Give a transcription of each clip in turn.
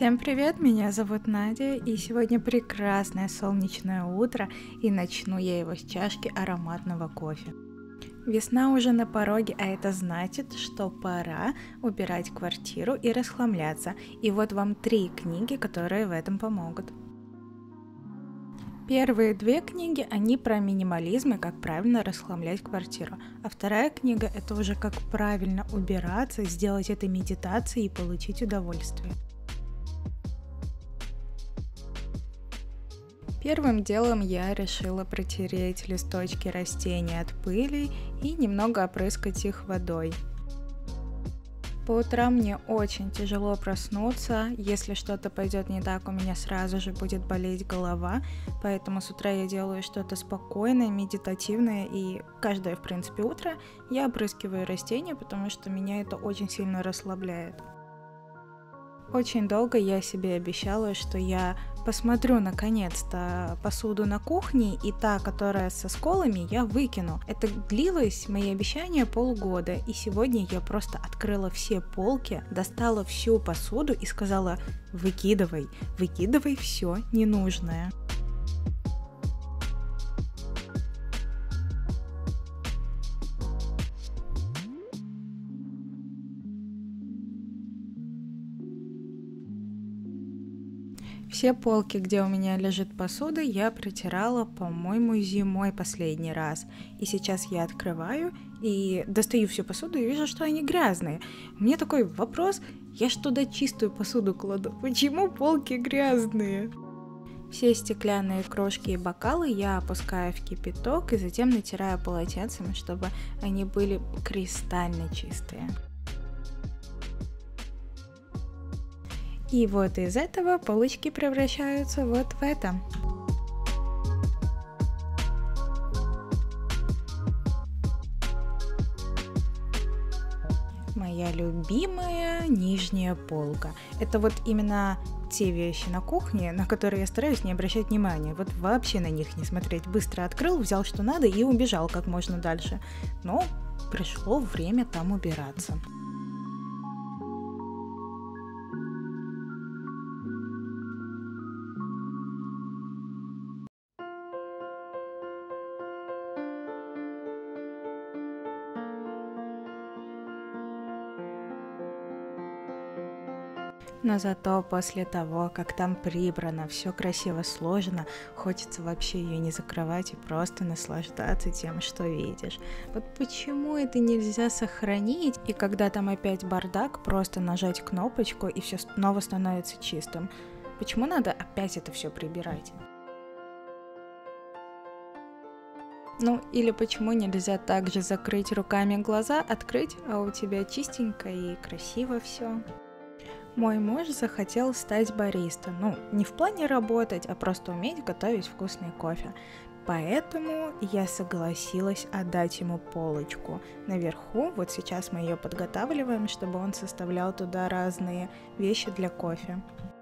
Всем привет, меня зовут Надя, и сегодня прекрасное солнечное утро, и начну я его с чашки ароматного кофе. Весна уже на пороге, а это значит, что пора убирать квартиру и расхламляться, и вот вам 3 книги, которые в этом помогут. Первые 2 книги, они про минимализм и как правильно расхламлять квартиру, а вторая книга — это уже как правильно убираться, сделать это медитацией и получить удовольствие. Первым делом я решила протереть листочки растений от пыли и немного опрыскать их водой. По утрам мне очень тяжело проснуться, если что-то пойдет не так, у меня сразу же будет болеть голова, поэтому с утра я делаю что-то спокойное, медитативное, и каждое, в принципе, утро я опрыскиваю растения, потому что меня это очень сильно расслабляет. Очень долго я себе обещала, что я посмотрю наконец-то посуду на кухне, и та, которая со сколами, я выкину. Это длилось, мои обещания, полгода, и сегодня я просто открыла все полки, достала всю посуду и сказала: выкидывай, выкидывай все ненужное. Все полки, где у меня лежит посуда, я протирала, по-моему, зимой последний раз. И сейчас я открываю и достаю всю посуду и вижу, что они грязные. У меня такой вопрос: я ж туда чистую посуду кладу, почему полки грязные? Все стеклянные кружки и бокалы я опускаю в кипяток и затем натираю полотенцем, чтобы они были кристально чистые. И вот из этого полочки превращаются вот в это. Моя любимая нижняя полка. Это вот именно те вещи на кухне, на которые я стараюсь не обращать внимания. Вот вообще на них не смотреть. Быстро открыл, взял что надо и убежал как можно дальше. Но пришло время там убираться. Но зато после того, как там прибрано, все красиво сложено, хочется вообще ее не закрывать и просто наслаждаться тем, что видишь. Вот почему это нельзя сохранить, и когда там опять бардак, просто нажать кнопочку и все снова становится чистым? Почему надо опять это все прибирать? Ну, или почему нельзя также закрыть руками глаза, открыть, а у тебя чистенько и красиво все? Мой муж захотел стать бариста, не в плане работать, а просто уметь готовить вкусный кофе. Поэтому я согласилась отдать ему полочку. Наверху, вот сейчас мы ее подготавливаем, чтобы он составлял туда разные вещи для кофе.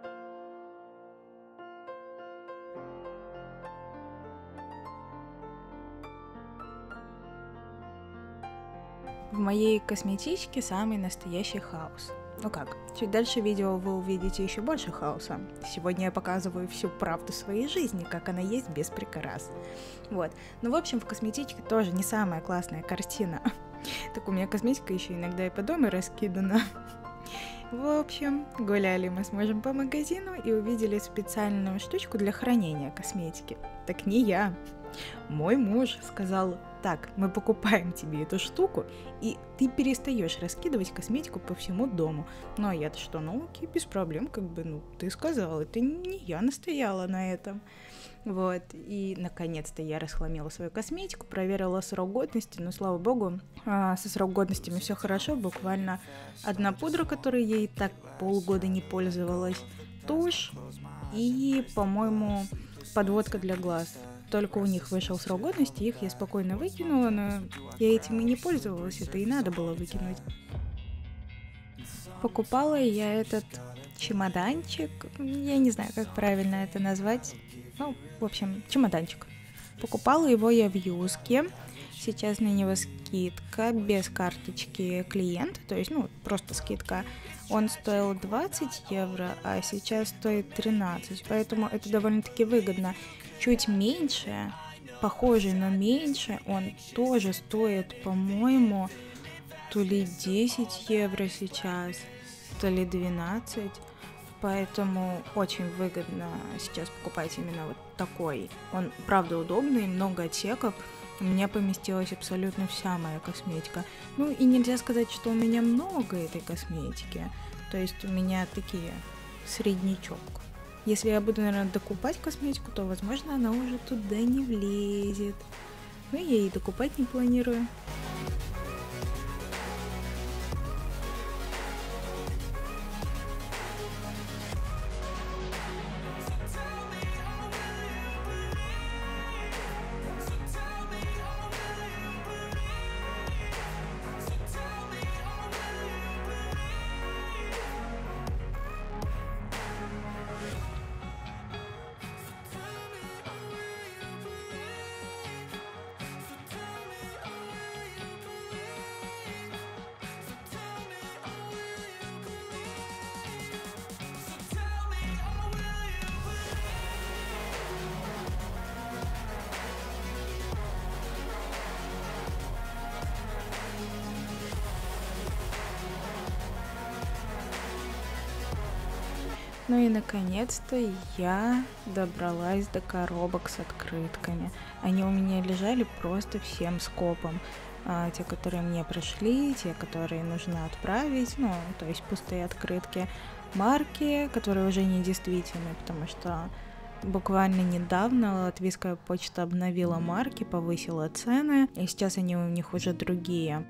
В моей косметичке самый настоящий хаос. Чуть дальше видео вы увидите еще больше хаоса. Сегодня я показываю всю правду своей жизни, как она есть без прикрас. Вот. В общем, в косметичке тоже не самая классная картина. Так у меня косметика еще иногда и по дому раскидана. В общем, гуляли мы с мужем по магазину и увидели специальную штучку для хранения косметики. Так не я. Мой муж сказал: так, мы покупаем тебе эту штуку, и ты перестаешь раскидывать косметику по всему дому. Ну а я-то что, окей, без проблем, ты сказала, это не я настояла на этом. Вот, и наконец-то я расхламила свою косметику, проверила срок годности, но, слава богу, со срок годностями все хорошо, буквально одна пудра, которой я и так полгода не пользовалась, тушь и, по-моему, подводка для глаз. Только у них вышел срок годности, их я спокойно выкинула, но я этим и не пользовалась, это и надо было выкинуть. Покупала я этот чемоданчик, я не знаю, как правильно это назвать, в общем, чемоданчик. Покупала его я в Юске, Сейчас на него скидка без карточки клиента, то есть, просто скидка. Он стоил 20 евро, а сейчас стоит 13, поэтому это довольно-таки выгодно. Чуть меньше, похожий, но меньше, он тоже стоит, по-моему, то ли 10 евро сейчас, то ли 12. Поэтому очень выгодно сейчас покупать именно вот такой. Он, правда, удобный, много отсеков. У меня поместилась абсолютно вся моя косметика. И нельзя сказать, что у меня много этой косметики. То есть у меня такие среднячок. Если я буду, наверное, докупать косметику, то, возможно, она уже туда не влезет. Я и докупать не планирую. И наконец-то я добралась до коробок с открытками. Они у меня лежали просто всем скопом. Те, которые мне пришли, те, которые нужно отправить, то есть пустые открытки. Марки, которые уже не действительны, потому что буквально недавно латвийская почта обновила марки, повысила цены, и сейчас они у них уже другие.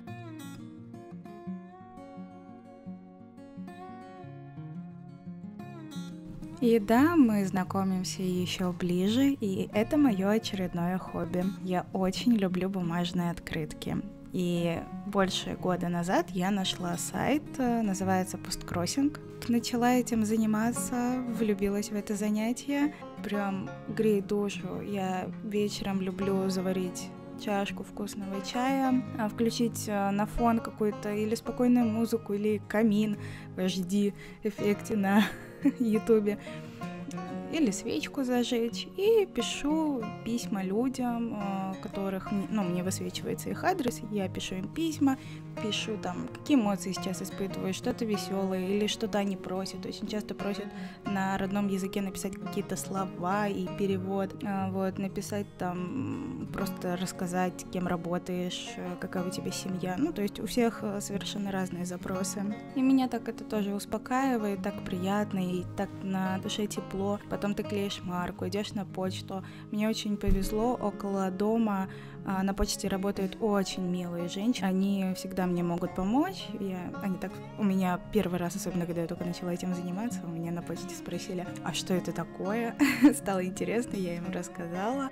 И да, мы знакомимся еще ближе, и это мое очередное хобби. Я очень люблю бумажные открытки. И больше года назад я нашла сайт, называется Postkrossing. Начала этим заниматься, влюбилась в это занятие. Прям греет душу. Я вечером люблю заварить чашку вкусного чая, включить на фон какую-то или спокойную музыку, или камин в HD эффекте на ютубе, или свечку зажечь, и пишу письма людям, которых, мне высвечивается их адрес, я пишу им письма, пишу там, какие эмоции сейчас испытываю, что-то веселое, или что-то они просят, очень часто просят на родном языке написать какие-то слова и перевод, написать там, просто рассказать, кем работаешь, какая у тебя семья, то есть у всех совершенно разные запросы. И меня так это тоже успокаивает, так приятно, и так на душе тепло. Потом ты клеишь марку, идешь на почту. Мне очень повезло, около дома на почте работают очень милые женщины. Они всегда мне могут помочь. У меня первый раз, особенно когда я только начала этим заниматься, у меня на почте спросили, а что это такое? Стало интересно, я им рассказала.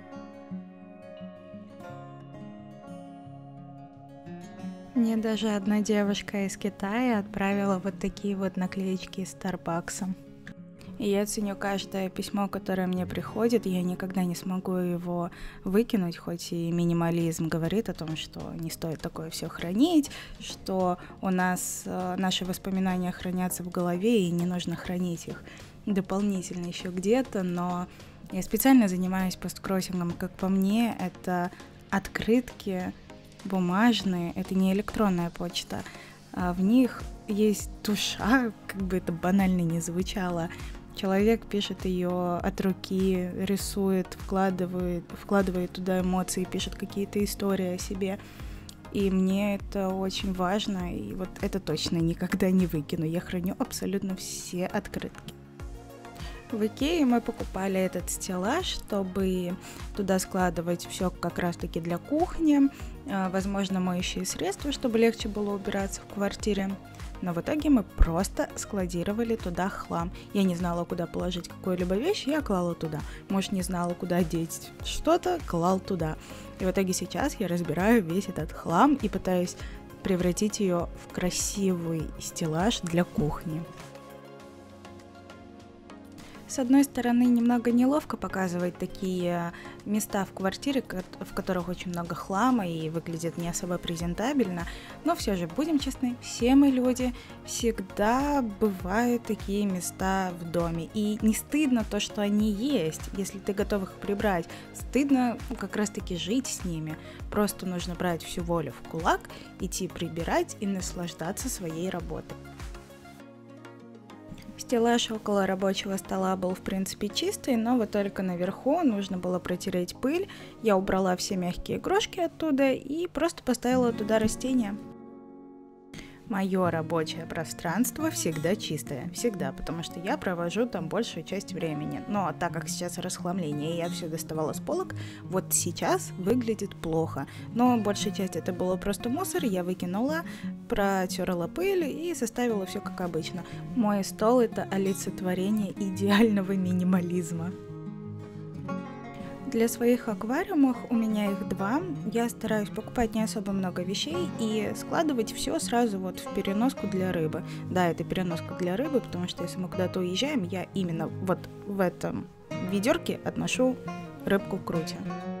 Мне даже одна девушка из Китая отправила вот такие вот наклеечки из Starbucks. И я ценю каждое письмо, которое мне приходит. Я никогда не смогу его выкинуть, хоть и минимализм говорит о том, что не стоит такое все хранить, что у нас наши воспоминания хранятся в голове, и не нужно хранить их дополнительно еще где-то. Но я специально занимаюсь посткроссингом. Как по мне, это открытки бумажные, это не электронная почта. В них есть душа, как бы это банально не звучало. Человек пишет ее от руки, рисует, вкладывает туда эмоции, пишет какие-то истории о себе. И мне это очень важно, и вот это точно никогда не выкину. Я храню абсолютно все открытки. В Икее мы покупали этот стеллаж, чтобы туда складывать все как раз-таки для кухни, возможно, моющие средства, чтобы легче было убираться в квартире. Но в итоге мы просто складировали туда хлам. Я не знала, куда положить какую-либо вещь, я клала туда. Может, не знала, куда деть что-то, клал туда. И в итоге сейчас я разбираю весь этот хлам и пытаюсь превратить ее в красивый стеллаж для кухни. С одной стороны, немного неловко показывать такие места в квартире, в которых очень много хлама и выглядит не особо презентабельно, но все же, будем честны, все мы люди, всегда бывают такие места в доме. И не стыдно то, что они есть, если ты готов их прибрать. Стыдно как раз-таки жить с ними. Просто нужно брать всю волю в кулак, идти прибирать и наслаждаться своей работой. Стеллаж около рабочего стола был в принципе чистый, но вот только наверху нужно было протереть пыль. Я убрала все мягкие крошки оттуда и просто поставила туда растения. Мое рабочее пространство всегда чистое, всегда, потому что я провожу там большую часть времени. Но так как сейчас расхламление, и я все доставала с полок, вот сейчас выглядит плохо. Но большая часть это было просто мусор, я выкинула, протерла пыль и составила все как обычно. Мой стол — это олицетворение идеального минимализма. Для своих аквариумов, у меня их 2, я стараюсь покупать не особо много вещей и складывать все сразу вот в переноску для рыбы. Да, это переноска для рыбы, потому что если мы куда-то уезжаем, я именно вот в этом ведерке отношу рыбку крути.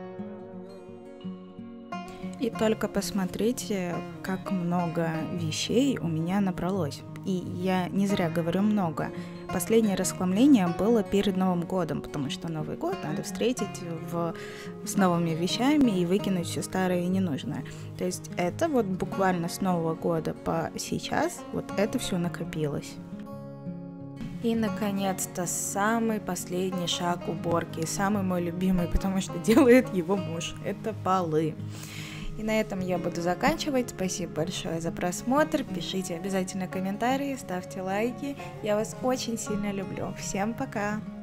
И только посмотрите, как много вещей у меня набралось. И я не зря говорю много. Последнее расхламление было перед Новым годом, потому что Новый год надо встретить с новыми вещами и выкинуть все старое и ненужное. То есть это вот буквально с Нового года по сейчас вот это все накопилось. И, наконец-то, самый последний шаг уборки, самый мой любимый, потому что делает его муж, это полы. И на этом я буду заканчивать. Спасибо большое за просмотр. Пишите обязательно комментарии, ставьте лайки. Я вас очень сильно люблю. Всем пока!